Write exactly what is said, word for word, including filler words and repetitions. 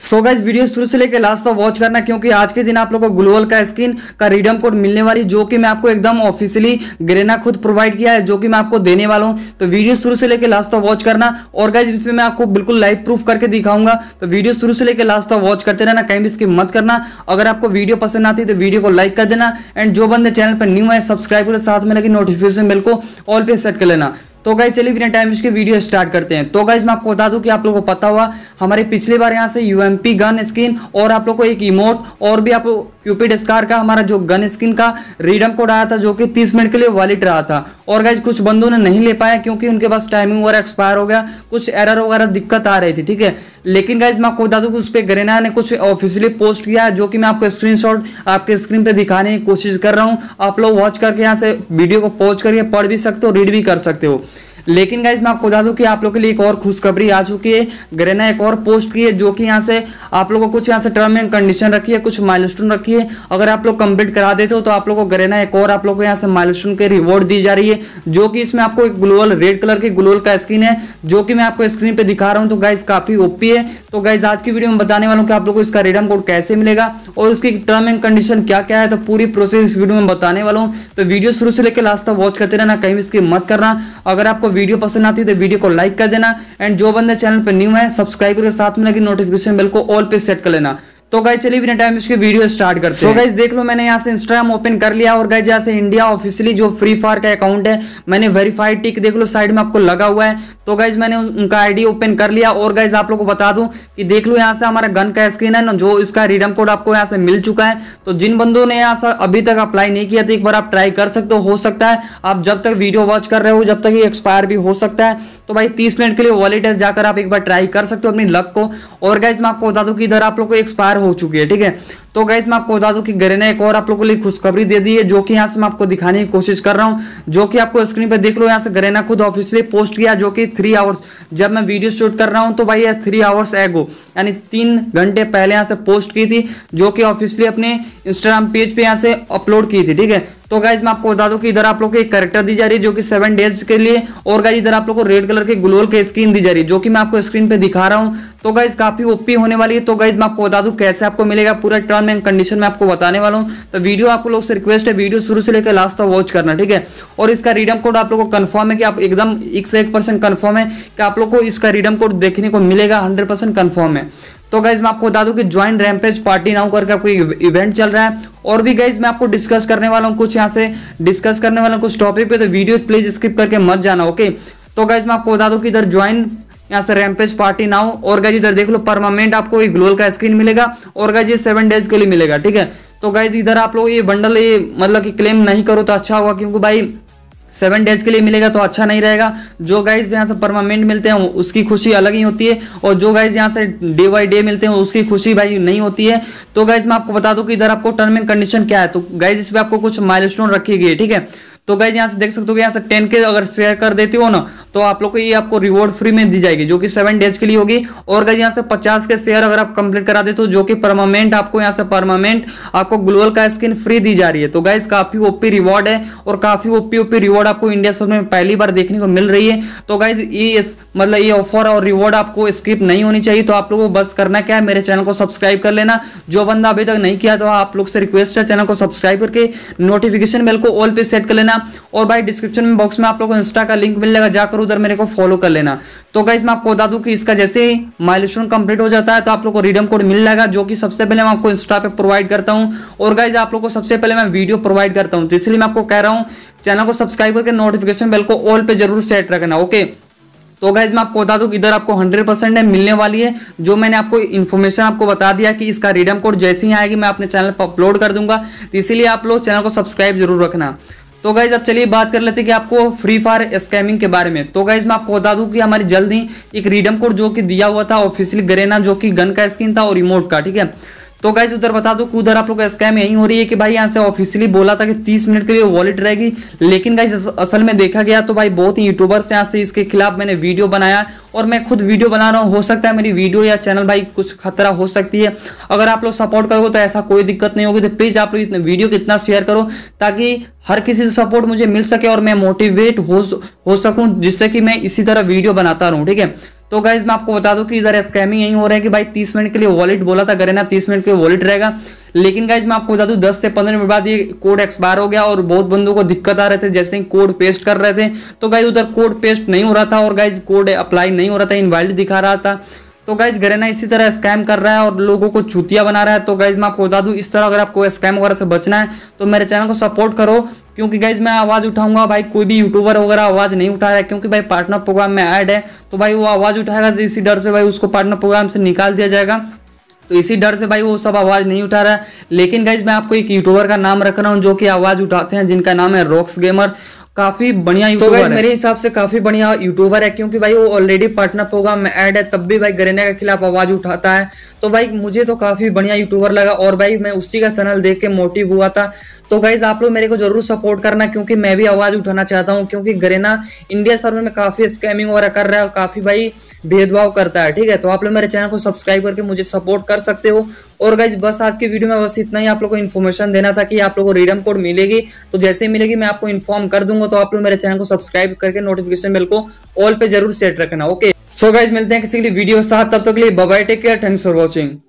So guys video शुरू से लेकर लास्ट तक वॉच करना, क्योंकि आज के दिन आप लोगों को ग्लोबल का स्किन का रिडीम कोड मिलने वाली, जो कि मैं आपको एकदम ऑफिशियली गरेना खुद प्रोवाइड किया है, जो कि मैं आपको देने वाला हूं। तो वीडियो शुरू से लेकर लास्ट तक वॉच करना, और गाइस इसमें मैं आपको बिल्कुल लाइव प्रूफ करके दिखाऊंगा। तो वीडियो शुरू से लेकर लास्ट तक वॉच करते रहना, कहीं भी स्किप मत करना। अगर आपको वीडियो पसंद आती है तो वीडियो को लाइक कर देना, एंड जो बंदे चैनल पर न्यू है सब्सक्राइब कर, साथ में लगी नोटिफिकेशन बेल को ऑल पे सेट कर लेना। तो गाइस चलिए बिना टाइम इसके वीडियो स्टार्ट करते हैं। तो गाइस मैं आपको बता दूं कि आप लोगों को पता हुआ हमारे पिछली बार यहाँ से यूएमपी गन स्किन और आप लोग को एक इमोट और भी आप क्यूपिड स्कार का हमारा जो गन स्किन का रिडीम कोड आया था, जो कि तीस मिनट के लिए वैलिड रहा था। और गाइस कुछ बंदों ने नहीं ले पाया क्योंकि उनके पास टाइमिंग वगैरह एक्सपायर हो गया, कुछ एरर वगैरह दिक्कत आ रही थी, ठीक है। लेकिन गाइस मैं आपको बता दूं कि उस पर गरेना ने कुछ ऑफिशियली पोस्ट किया है, जो कि मैं आपको स्क्रीनशॉट आपके स्क्रीन पे दिखाने की कोशिश कर रहा हूँ। आप लोग वॉच करके यहाँ से वीडियो को पॉज करके पढ़ भी सकते हो, रीड भी कर सकते हो। लेकिन गाइस मैं आपको बता दूं कि आप लोगों के लिए एक और खुशखबरी आ चुकी है। गरेना एक और पोस्ट की है, जो कि यहाँ से आप लोगों को कुछ यहाँ से टर्म एंड कंडीशन रखी है, कुछ माइलस्टोन रखी है। अगर आप लोग कंप्लीट करा देते हो तो आप लोगों को गरेना एक और आप लोगों को यहाँ से माइलस्टोन के रिवॉर्ड दी जा रही है, जो कि इसमें आपको एक ग्लोबल रेड कलर की ग्लोबल का स्किन है, जो कि मैं आपको स्क्रीन पे दिखा रहा हूँ। तो गाइस काफी ओपी है। तो गाइस आज की वीडियो में बताने वाला हूँ कि आप लोगों को इसका रिडीम कोड कैसे मिलेगा और उसकी टर्म एंड कंडीशन क्या क्या है। तो पूरी प्रोसेस इस वीडियो में बताने वाला हूँ। तो वीडियो शुरू से लेकर लास्ट तक वॉच करते रहना, कहीं भी स्किप मत करना। अगर आपको वीडियो पसंद आती है तो वीडियो को लाइक कर देना, एंड जो बंदे चैनल पर न्यू है सब्सक्राइब करके साथ में लगी नोटिफिकेशन बेल को ऑल पे सेट कर लेना। तो गाइस चलिए बिना टाइम इसके वीडियो स्टार्ट करते हैं। सो गाइस देख लो, मैंने यहाँ से इंस्टाग्राम ओपन कर लिया, और गाइस यहाँ से इंडिया ऑफिशियली जो फ्री फायर का अकाउंट है मैंने वेरीफाइड टिक देख लो साइड में आपको लगा हुआ है। तो गाइस मैंने उनका आईडी ओपन कर लिया, और गाइस आप लोगों को बता दूं कि देख लो यहाँ से हमारा गन का स्किन है ना, जो इसका रिडीम कोड आपको यहाँ से मिल चुका है। तो जिन बंदों ने यहाँ से अभी तक अप्लाई नहीं किया तो एक बार आप ट्राई कर सकते हो। हो सकता है आप जब तक वीडियो वॉच कर रहे हो जब तक ये एक्सपायर भी हो सकता है। तो भाई तीस मिनट के लिए वॉलेट है, जाकर आप एक बार ट्राई कर सकते हो अपनी लक को। और गाइस मैं आपको बता दूं कि इधर आप लोग को एक्सपायर हो चुकी है, ठीक है। तो गाइस मैं आपको बता दूं कि गरेना एक और आप लोगों के लिए खुशखबरी दे दी है, जो कि यहाँ से मैं आपको दिखाने की कोशिश कर रहा हूँ, जो कि आपको स्क्रीन पे देख लो। यहाँ से गरेना खुद ऑफिशियली पोस्ट किया, जो कि थ्री आवर्स जब मैं वीडियो शूट कर रहा हूँ तो भाई थ्री आवर्स एगो यानी तीन घंटे पहले यहाँ से पोस्ट की थी, जो कि ऑफिशियली अपने इंस्टाग्राम पेज पे यहाँ से अपलोड की थी, ठीक है। तो गाइज मैं आपको बता दूं कि इधर आप लोग को एक कैरेक्टर दी जा रही है, जो कि सेवन डेज के लिए, और गाइज इधर आप लोग को रेड कलर के ग्लोबल के स्किन दी जा रही है, जो कि मैं आपको स्क्रीन पे दिखा रहा हूं। तो गाइज काफी ओपी होने वाली है। तो गाइज मैं आपको बता दूं कैसे आपको मिलेगा, पूरा टर्म एंड कंडीशन मैं आपको बताने वाला हूं। तो वीडियो आपको लोग से रिक्वेस्ट है, वीडियो शुरू से लेकर लास्ट तक वॉच करना, ठीक है। और इसका रिडीम कोड आप लोग को कंफर्म है कि आप एकदम एक से एक परसेंट कंफर्म है कि आप लोग को इसका रिडीम कोड देखने को मिलेगा, हंड्रेड परसेंट कंफर्म है। तो गाइज मैं आपको बता दूं कि ज्वाइन रैम्पेज पार्टी नाउ करके आपको इवेंट चल रहा है, और भी गाइज मैं आपको डिस्कस करने वाला हूं, कुछ यहाँ से डिस्कस करने वाला हूं कुछ टॉपिक पे। तो वीडियो प्लीज स्किप करके मत जाना, ओके। तो गाइज मैं आपको बता दूं कि इधर ज्वाइन यहाँ से रैम्पेज पार्टी नाउ, और गाइज इधर देख लो परमानेंट आपको एक ग्लोबल का स्किन मिलेगा, और गाइज ये सेवन डेज के लिए मिलेगा, ठीक है। तो गाइज इधर आप लोग ये बंडल ये मतलब कि क्लेम नहीं करो तो अच्छा होगा, क्योंकि भाई सेवन डेज के लिए मिलेगा तो अच्छा नहीं रहेगा। जो गाइज यहाँ से परमानेंट मिलते हैं उसकी खुशी अलग ही होती है, और जो गाइज यहाँ से डे बाई डे मिलते हैं उसकी खुशी भाई नहीं होती है। तो गाइज मैं आपको बता दूं कि इधर आपको टर्म एंड कंडीशन क्या है। तो गाइज इसमें आपको कुछ माइलस्टोन रखी गई है, ठीक है। तो गाइज यहाँ से देख सकते हो कि यहाँ से टेन के अगर शेयर कर देते हो ना, तो आप लोग को ये आपको रिवॉर्ड फ्री में दी जाएगी, जो कि सेवन डेज के लिए होगी। और गाइज यहाँ से पचास के शेयर अगर आप कंप्लीट करा देते हो, जो कि परमानेंट आपको यहाँ से परमानेंट आपको ग्लोबल का स्किन फ्री दी जा रही है। तो गाइज काफी ओपी रिवॉर्ड है, और काफी ओपी ओपी रिवॉर्ड आपको इंडिया सर्वर में पहली बार देखने को मिल रही है। तो गाइज ये मतलब ये ऑफर और रिवॉर्ड आपको स्किप नहीं होनी चाहिए। तो आप लोगों को बस करना क्या है, मेरे चैनल को सब्सक्राइब कर लेना। जो बंदा अभी तक नहीं किया तो आप लोग से रिक्वेस्ट है, चैनल को सब्सक्राइब करके नोटिफिकेशन बेल को ऑल पे सेट कर लेना। और भाई डिस्क्रिप्शन में बॉक्स में आप लोगों को इंस्टा का लिंक मिल जाएगा, जाकर उधर मेरे को फॉलो कर लेना। तो गाइज मैं आपको बता दूं कि इसका जैसे ही माइलस्टोन कंप्लीट हो जाता है तो आप लोग को रिडीम कोड मिल जाएगा, जो कि सबसे पहले मैं आपको इंस्टा पे प्रोवाइड करता हूं, और गाइज आप लोग को सबसे पहले मैं वीडियो प्रोवाइड करता हूं। तो इसलिए मैं आपको कह रहा हूं चैनल को सब्सक्राइब करके नोटिफिकेशन बेल को ऑल पे जरूर सेट रखना, ओके। तो गाइज मैं आपको बता दूं कि इधर आपको हंड्रेड परसेंट मिलने वाली है, जो मैंने आपको इन्फॉर्मेशन आपको बता दिया कि इसका रिडीम कोड जैसे ही आएगी मैं अपने चैनल पर अपलोड कर दूंगा। तो इसीलिए आप लोग चैनल को सब्सक्राइब जरूर रखना। तो गाइज अब चलिए बात कर लेते हैं कि आपको फ्री फायर स्कैमिंग के बारे में। तो गाइज मैं आपको बता दूं कि हमारी जल्द ही एक रिडीम कोड जो कि दिया हुआ था ऑफिशियली गरेना, जो कि गन का स्किन था और इमोट का, ठीक है। तो गाइज उधर बता दो कि उधर आप लोग का स्कैम यही हो रही है कि भाई यहाँ से ऑफिशियली बोला था कि तीस मिनट के लिए वॉलेट रहेगी, लेकिन गाइज असल में देखा गया तो भाई बहुत ही यूट्यूबर्स यहाँ से इसके खिलाफ मैंने वीडियो बनाया, और मैं खुद वीडियो बना रहा हूँ। हो सकता है मेरी वीडियो या चैनल भाई कुछ खतरा हो सकती है। अगर आप लोग सपोर्ट करोगे तो ऐसा कोई दिक्कत नहीं होगी। तो प्लीज आप लोग इतने वीडियो को इतना शेयर करो ताकि हर किसी से सपोर्ट मुझे मिल सके और मैं मोटिवेट हो हो सकूं, जिससे कि मैं इसी तरह वीडियो बनाता रहूं, ठीक है। तो गाइज मैं आपको बता दूं कि इधर स्कैमिंग यही हो रहा है कि भाई तीस मिनट के लिए वॉलेट बोला था गरेना, तीस मिनट के वॉलेट रहेगा, लेकिन गाइज मैं आपको बता दूं दस से पंद्रह मिनट बाद ये कोड एक्सपायर हो गया और बहुत बंदों को दिक्कत आ रहे थे। जैसे ही कोड पेस्ट कर रहे थे तो गाइज उधर कोड पेस्ट नहीं हो रहा था और गाइज कोड अप्लाई नहीं हो रहा था, इनवैलिड दिखा रहा था। तो गाइज गरेना इसी तरह स्कैम कर रहा है और लोगों को चूतिया बना रहा है। तो गाइज मैं आपको बता दूं इस तरह अगर आपको स्कैम वगैरह से बचना है तो मेरे चैनल को सपोर्ट करो, क्योंकि गाइज मैं आवाज़ उठाऊंगा। भाई कोई भी यूट्यूबर वगैरह आवाज़ नहीं उठा रहा है, क्योंकि भाई पार्टनर प्रोग्राम में ऐड है तो भाई वो आवाज़ उठाएगा, तो इसी डर से भाई उसको पार्टनर प्रोग्राम से निकाल दिया जाएगा। तो इसी डर से भाई वो सब आवाज़ नहीं उठा रहा है। लेकिन गाइज मैं आपको एक यूट्यूबर का नाम रख रहा हूँ जो कि आवाज़ उठाते हैं, जिनका नाम है रॉक्स गेमर। काफी बढ़िया यूट्यूबर है, मेरे हिसाब से काफी बढ़िया यूट्यूबर है, क्योंकि भाई वो ऑलरेडी पार्टनर प्रोग्राम में ऐड है, तब भी भाई गरेना के खिलाफ आवाज उठाता है। तो भाई मुझे तो काफी बढ़िया यूट्यूबर लगा और भाई मैं उसी का चैनल देख के मोटिव हुआ था। तो गाइज आप लोग मेरे को जरूर सपोर्ट करना, क्योंकि मैं भी आवाज उठाना चाहता हूँ, क्योंकि गरेना इंडिया सर्वर में काफी स्कैमिंग वगैरह कर रहा है और काफी भाई भेदभाव करता है। ठीक है, तो आप लोग मेरे चैनल को सब्सक्राइब करके मुझे सपोर्ट कर सकते हो। और गाइज बस आज की वीडियो में बस इतना ही आप लोग को इन्फॉर्मेशन देना था कि आप लोगों को रिडीम कोड मिलेगी, तो जैसे ही मिलेगी मैं आपको इन्फॉर्म कर दूंगा। तो आप लोग मेरे चैनल को सब्सक्राइब करके नोटिफिकेशन बेल को ऑल पे जरूर सेट रखना। ओके, सो गाइज मिलते हैं किसी के लिए वीडियो साथ, तब तक के लिए bye bye, take care, thanks for watching.